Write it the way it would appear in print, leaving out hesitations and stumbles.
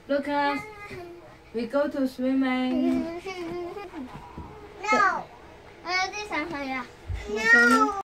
Lucas, we go to swimming. No. 我有点想回了。 No.